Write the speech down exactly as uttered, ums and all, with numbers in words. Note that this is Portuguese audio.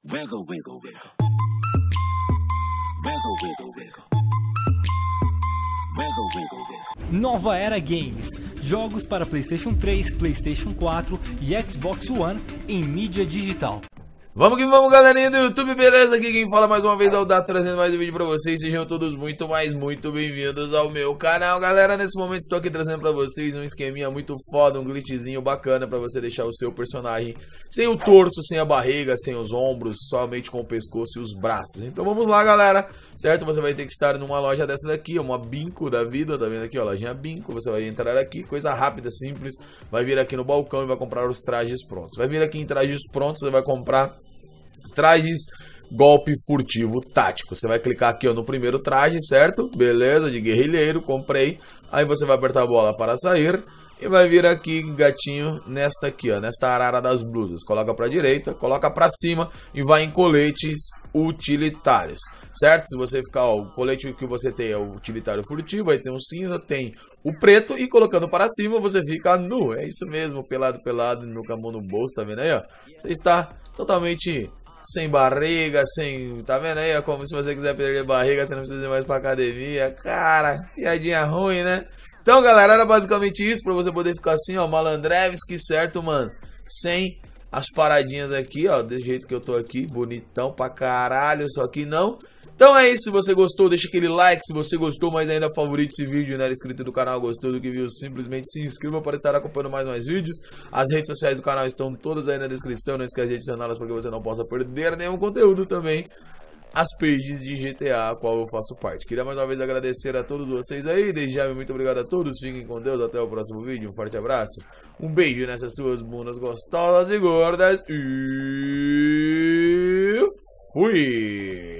Wiggle, wiggle, wiggle. Wiggle, wiggle, wiggle. Wiggle, wiggle, wiggle. Nova Era Games. Jogos para PlayStation três, PlayStation quatro e Xbox One em mídia digital. Vamos que vamos, galerinha do YouTube, beleza? Aqui quem fala mais uma vez é o Dato, trazendo mais um vídeo pra vocês. Sejam todos muito, mais muito bem-vindos ao meu canal, galera. Nesse momento estou aqui trazendo pra vocês um esqueminha muito foda, um glitchzinho bacana pra você deixar o seu personagem sem o torso, sem a barriga, sem os ombros, somente com o pescoço e os braços. Então vamos lá, galera, certo? Você vai ter que estar numa loja dessa daqui, uma Binco da vida, tá vendo aqui, ó, lojinha Binco. Você vai entrar aqui, coisa rápida, simples, vai vir aqui no balcão e vai comprar os trajes prontos. Vai vir aqui em trajes prontos, você vai comprar trajes golpe furtivo tático. Você vai clicar aqui, ó, no primeiro traje, certo? Beleza, de guerrilheiro, comprei. Aí você vai apertar a bola para sair e vai vir aqui, gatinho, nesta aqui, ó, nesta arara das blusas. Coloca para direita, coloca para cima e vai em coletes utilitários, certo? Se você ficar, ó, o colete que você tem é o utilitário furtivo, aí tem o cinza, tem o preto, e colocando para cima você fica nu. É isso mesmo, pelado, pelado, no camão no bolso, tá vendo aí, ó? Você está totalmente sem barriga, sem... Tá vendo aí? É como se você quiser perder barriga, você não precisa ir mais pra academia. Cara, piadinha ruim, né? Então, galera, era basicamente isso, pra você poder ficar assim, ó, malandrevski, certo, mano? Sem as paradinhas aqui, ó, desse jeito que eu tô aqui, bonitão pra caralho, só que não. Então é isso, se você gostou, deixa aquele like, se você gostou, mas ainda favorite esse vídeo, não era inscrito do canal, gostou do que viu, simplesmente se inscreva para estar acompanhando mais mais vídeos. As redes sociais do canal estão todas aí na descrição, não esquece de adicioná-las para que você não possa perder nenhum conteúdo também. As pages de G T A, a qual eu faço parte. Queria mais uma vez agradecer a todos vocês aí, desde já, muito obrigado a todos, fiquem com Deus, até o próximo vídeo, um forte abraço, um beijo nessas suas bundas gostosas e gordas, e fui!